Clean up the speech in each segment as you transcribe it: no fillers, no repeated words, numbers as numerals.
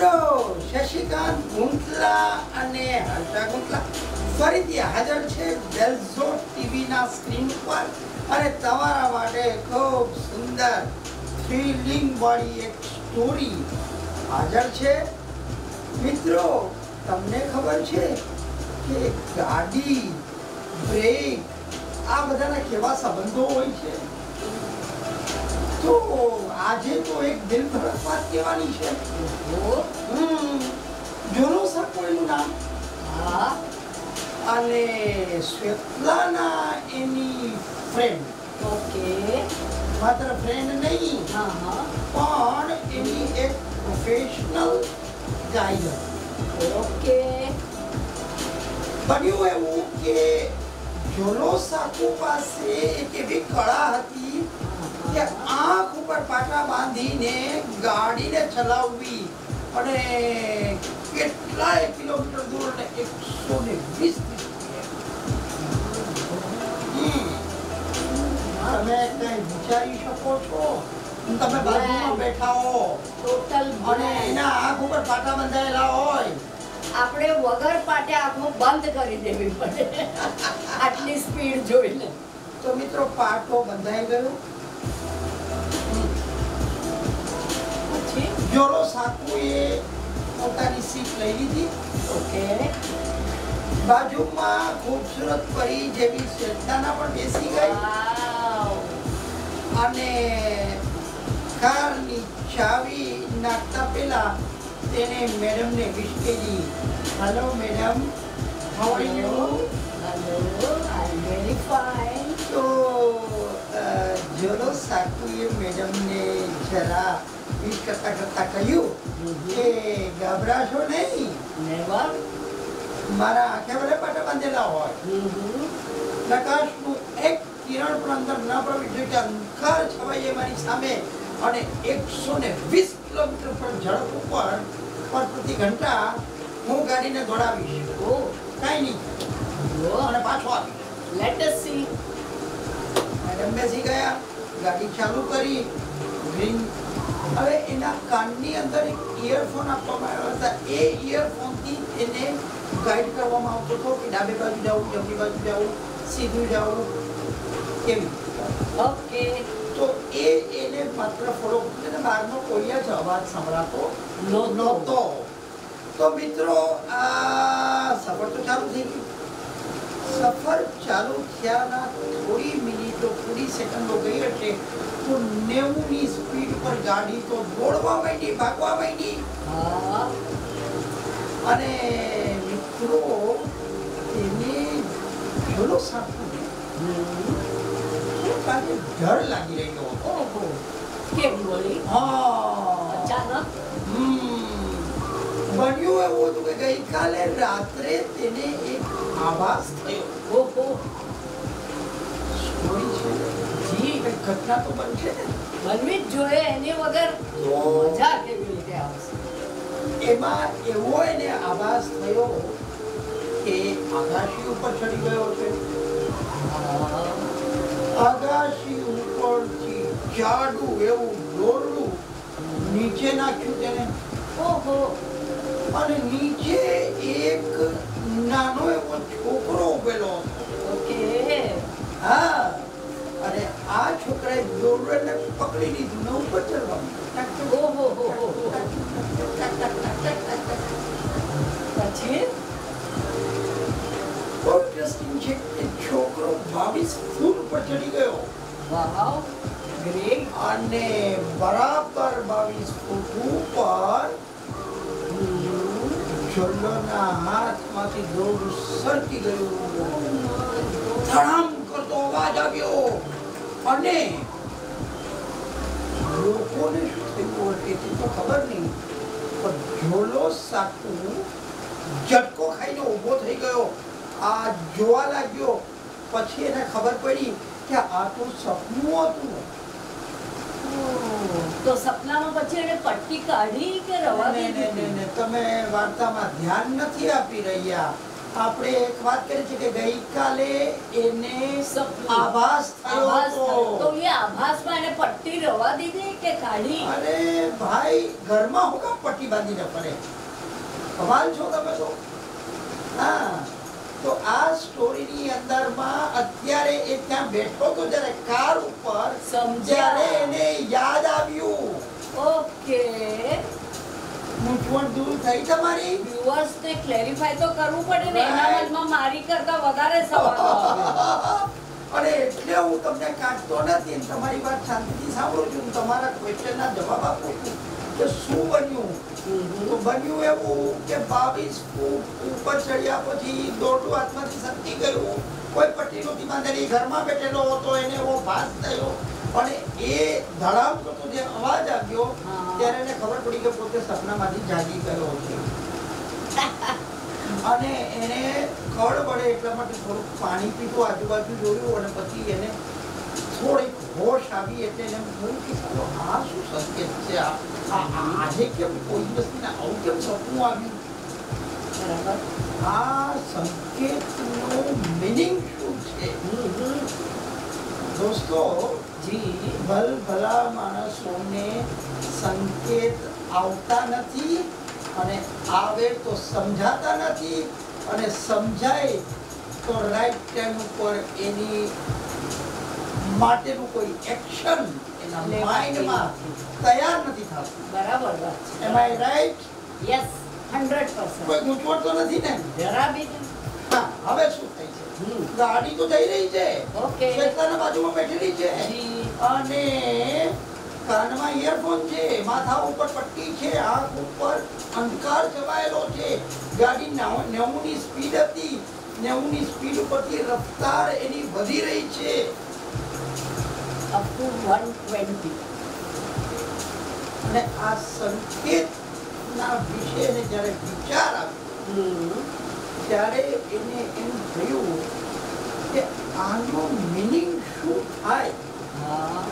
મિત્રો શશિકાંત ગુંટલા અને હર્ષા ગુંટલા ફરીથી હાજર છે બેલ્ઝો ટીવીના સ્ક્રીન પર અને તમારા માટે ખૂબ સુંદર થ્રિલિંગ વાળી એક સ્ટોરી હાજર છે. મિત્રો તમને ખબર છે કે ગાડી બ્રેક આ બધાના કેવા સંબંધો હોય છે? તો આજે તો એક દિલ ધડક વાત કહેવાની છે. જોરોસા કોઈનું નામ અને સ્વેતલાના એની ફ્રેન્ડ. ઓકે, માત્ર ફ્રેન્ડ નહીં પણ એની એક પ્રોફેશનલ ગાઈડર. ઓકે. બન્યું એવું કે જોરોસાકુ પાસે એક એવી કળા હતી કે આંખ ઉપર પાટા બાંધીને ગાડીને ચલાવવી અને કેટલાય કિલોમીટર દૂર ને 120 તમે કઈ વિચારી શકો છો? તમે બાજુમાં બેઠા હો ટોટલ અને એના આંખ ઉપર પાટા બંધાયેલા હોય. આપણે વગર પાટે આંખો બંધ કરી દેવી પડે આટલી સ્પીડ જોઈને. તો મિત્રો પાટો બંધાઈ ગયો. જોરોસાકુએ પોતાની સીટ લઈ લીધી. ઓકે. બાજુમાં ખૂબસૂરત પરી જેવી સ્વેતલાના પણ બેસી ગઈ વાવ. અને કારની ચાવી નાખતા પહેલા તેને મેડમને વિશ કરી. Hello madam, how are you? Hello, I am very fine. તો જોરોસાકુએ મેડમને જરા વિશ કરતા કહ્યું કે ગભરાશો નહીં, નેવર. મારા આંખે ભલે પાટા બાંધેલા હોય, પ્રકાશનું એક કિરણ પણ અંદર ન પ્રવેશ જોઈએ કે અંધકાર છવાઈ જાય મારી સામે અને 120 કિલોમીટર પર ઝડપ ઉપર પ્રતિ ઘંટા હું ગાડીને દોડાવીશ. ઓ, કાંઈ નહીં અને પાછો આવી. Let S C. મેડમ બેસી ગયા, ગાડી ચાલુ કરી. ગ્રીન. હવે એના કાનની અંદર એક ઇયરફોન આપવામાં આવ્યા હતા. એ ઇયરફોનથી એને ગાઈડ કરવામાં આવતો હતો કે ડાબે બાજુ જવું, જમણી બાજુ જવું, સીધું જવું, કેવી. ઓકે. તો એને માત્ર ફોલો કરીને બહારનો કોઈ જ અવાજ સંભળાતો નહોતો. તો મિત્રો આ સફર તો ચાલુ થઈ ગઈ. સફર ચાલુ થયાના થોડી મિનિટો, થોડી સેકન્ડો ગઈ હશે તો 90ની સ્પીડ પર ગાડી તો દોડવા માંડી, ભાગવા માંડી. અને મિત્રો એને જોરોસાકુને ડર લાગી રહ્યો હતો. ઓહો, કેમ બોલી? અચાનક બન્યું એવું હતું કે ગઈકાલે રાત્રે તેને એક આભાસ થયો. ઓહો, સ્ટોરી છે જી, કઈ ઘટના તો બનશે ને, બનવી જ જોઈએ. એની વગર મજા કેવી રીતે આવશે? એમાં એવો એને આભાસ થયો કે આકાશી ઉપર ચડી ગયો છે. આકાશી ઉપરથી જાડું એવું દોરડું નીચે નાખ્યું તેને. ઓહો. અને નીચે એક નાનો એવો છોકરો ઉભેલો હતો. ઓકે. હા, અને આ છોકરાએ દોરડાને પકડી લીધું ને ઉપર ચડવા માંડ્યો. ઓહો હો હો. પછી બહુ ઇન્ટરેસ્ટિંગ છે કે છોકરો 22 ફૂટ ઉપર ચડી ગયો. Wow, great. અને બરાબર 22 ફૂટ ઉપર જોલોના હાથમાંથી દોરડું સરકી ગયું. ધડામ કરતો અવાજ આવ્યો અને લોકોને શું થયું હશે તો ખબર નહીં, પણ જોરોસાકુ ઝટકો ખાઈને ઊભો થઈ ગયો. આ જોવા લાગ્યો. પછી એને ખબર પડી કે આ તો સપનું હતું. તો સપનામાં પછી એને પટ્ટી કાઢી કે રવા દીધી? તમે વાર્તામાં ધ્યાન નથી આપી રહ્યા. આપણે એક વાત કરી છે કે ગઈકાલે એને સપનું. આભાસ થયો આભાસ થયો. તો હતો. એ આભાસમાં એને પટ્ટી રવા દીધી કે કાઢી? અરે ભાઈ, ઘરમાં હું કામ પટ્ટી બાંધીને ફરે? કમાલ છો તમે તો. હા, તો આ સ્ટોરીની અંદરમાં અત્યારે એ ત્યાં બેઠો તો જ્યારે કાર ઉપર, સમજ્યા. જ્યારે એને યાદ આવ્યું. ઓકે. મૂંઝવણ દૂર થઈ તમારી? વ્યુઅર્સ ને ક્લેરિફાય તો કરવું પડે ને. એના Right. મનમાં મારી કરતા વધારે સવાલો આવે. અને એટલે હું તમને કાઢતો નથી અને તમારી વાત શાંતિથી સાંભળું છું. તમારા ક્વેશ્ચનના જવાબ આપું છું કે શું બન્યું. તો બન્યું એવું કે 22 ફૂટ ઉપર ચડ્યા પછી દોરડું હાથમાંથી સરકી ગયું. કોઈ પટ્ટી નહોતી બાંધેલી, ઘરમાં બેઠેલો હતો, એને એવો ભાસ થયો અને એ ધડામ કરતો જે અવાજ આવ્યો હા. ત્યારે એને ખબર પડી કે પોતે સપનામાંથી જાગી ગયો છે. અને એને ખબર પડે એટલા માટે થોડુંક પાણી પીધું, આજુબાજુ જોયું અને પછી એને થોડીક હોશ આવી એટલે એને થયું કે ચાલો આ શું સંકેત છે, આજે કેમ કોઈ દિવસને આવું કેમ સપનું આવ્યું. બરાબર. આ સંકેતનો મીનિંગ શું છે? દોસ્તો, ભલભલા માણસોને સંકેત આવતા નથી અને આવે તો સમજાતા નથી અને સમજાય તો રાઈટ ટાઈમ ઉપર એની માટેનું કોઈ એક્શન એના માઇન્ડમાં તૈયાર નથી થતું. બરાબર વાત છે. Am I right? યસ, 100%. કોઈ મૂંઝવણ તો નથી ને? જરા બી નહીં. હા, હવે શું થાય છે? ગાડી તો જઈ રહી છે, ઓકે. શ્વેતાના બાજુમાં બેઠેલી છે જી. અને કાનમાં ઇયરફોન છે, માથા ઉપર પટ્ટી છે, આંખ ઉપર અંધકાર છવાયેલો છે. ગાડી 90 ની સ્પીડ હતી, 90 ની સ્પીડ ઉપરથી રફતાર એની વધી રહી છે. Up to 120. અને આ સંકેતના વિશે જ્યારે વિચાર આવ્યો ત્યારે એને એમ થયું કે આનો મીનિંગ શું થાય. હા.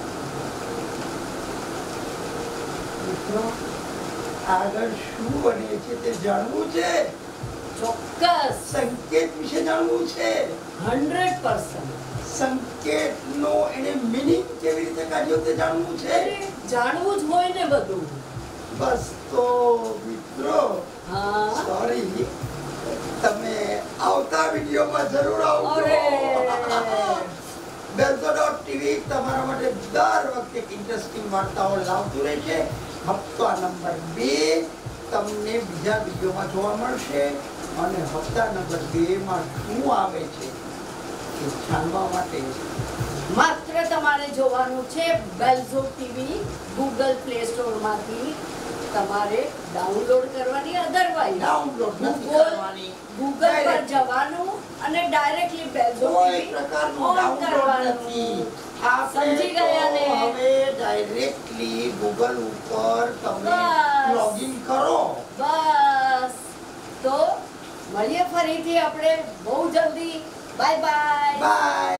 મિત્રો, આગળ શું બને છે તે જાણવું છે. ચોક્કસ. સંકેત વિશે જાણવું છે. 100%. સંકેતનો એને મીનિંગ કેવી રીતે કાઢ્યો તે જાણવું છે. જાણવું જ હોય ને બધું. બસ તો મિત્રો, હા. સોરી, તમે આવતા વિડીયોમાં જરૂર આવજો. અરે. belzo.tv તમારા માટે દર વખતે ઇન્ટરેસ્ટિંગ વાર્તાઓ લાવતું રહેશે. હપ્તા નંબર 2 તમને બીજા વિડીયોમાં જોવા મળશે અને હપ્તા નંબર 2 માં શું આવે છે એ જાણવા માટે માત્ર તમારે જોવાનું છે બેલ્ઝો ટીવી. ગૂગલ પ્લે સ્ટોર માંથી તમારે ડાઉનલોડ કરવાની. અધરવાઇઝ ડાઉનલોડ નથી કરવાની. ગૂગલ પર જવાનું અને ડાયરેક્ટલી બેલ્ઝો કોઈ ટીવી પ્રકારનું ઓન ડાઉનલોડ નથી. કરવાનું. સમજી ગયા ને? હવે ડાયરેક્ટલી ગૂગલ ઉપર તમે બસ. લોગિન કરો. બસ. તો મળીએ ફરીથી આપણે બહુ જલ્દી. Bye bye. બાય.